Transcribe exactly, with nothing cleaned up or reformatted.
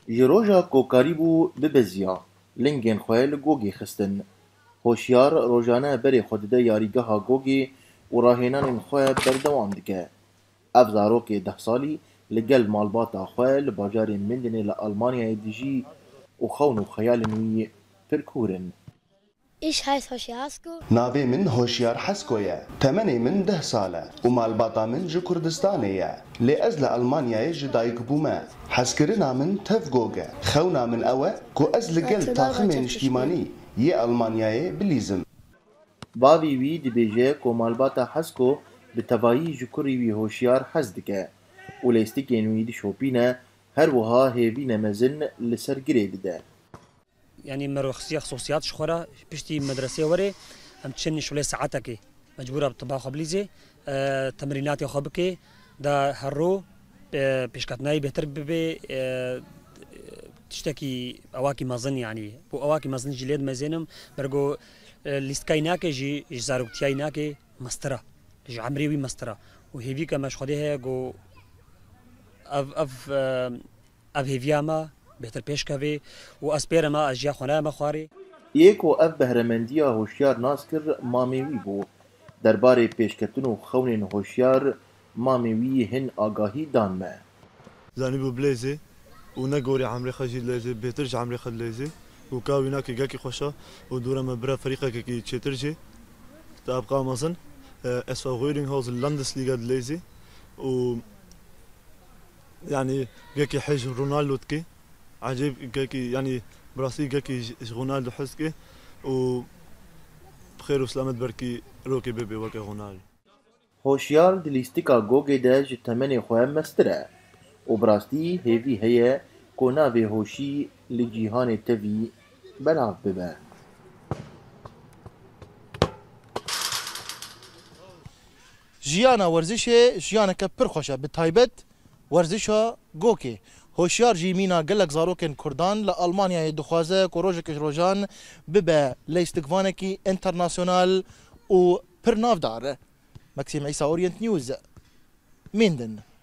Ji roja kokarî bû bibeziya, lingên xwe li gogê xistin. Hoşyar rojane berê xwe dide yarîgeha gogê û rahênanên xwe berdewam dike. Ev zarokê deh salî li gel malbata xwe li bajarê Mindenê li Almanyayê dijî û xewn û xeyalên wî pir kûr in. Ich heiße Hoşyar Hasko. Navê min Hoşyar Hasko ye. Temenê min deh sal e û malbata min ji Kurdistanê ye. Lê ez li Almanyayê ji dayîk bûme. Hezkirina min tev gog e. Xewna min ew e ku ez li gel taximên niştîmanî yê Almanyayê bilîzim. Bavê wî dibêje ku malbata Hasko bi tevahî ji kurê wî Hoşyar hez dike û lêstikên wî dişopîne, her wiha hêvî mezin li ser girê dide. يعني مروخسية خصوصيات شخورة بشتي مدرسة وري هم تشني شغلة ساعاتك مجبورة بطباخ بليزي أه تمرينات يخبكي دا هرو أه بيشكاتناي بهتر ببي أه تشتكي أواكي مازن يعني بو أواكي مازن جليد مازنم برجو أه ليستكايناك جي جزاروكتيايناك مسترة جي عمريوي مسترة وهيفي كما شخديها جو أف أف أه أف هيفياما بهتر پیش کوی و اسپیر ما اجیا خونه ما خواری یک و اف بهرمندیا هوشیار ناس کر مامیوی بو درباره پیشکتن و خونین هوشیار مامیوی هن آگاهی دان ما زانی بو بلیزی و نگوری عمری خجی لیزی بهترج عمری خد لیزی و کاوی ناکی گاکی خوشا و دورا ما برا فریقه که چترجی تابقا مازن اسفا غویرینگ هاوز لاندسلیگا لیزی و يعني جاكي حج رونالدو تكي عجيب جاكي يعني براسي جاكي رونالدو حسكي و بخير وسلامت بركي روكي بيبي وكي رونالدو. هوشيار دلیستیکا گوگی ده جی تمنی خواه مستره و براستی هیوی هیه که ناوی هوشی لجیهان توی بلاف ببه. جیانا ورزش جیانا که پر خوشه به تایبت ورزشا گوکی هوشیار جی مینا گلک زاروکن کردان ل آلمانیا دخوازه که روزک روزان ببه لیستگوانکی انترناسیونال و پر ناف داره. مکسیم عیسی اورینت نیوز میندن.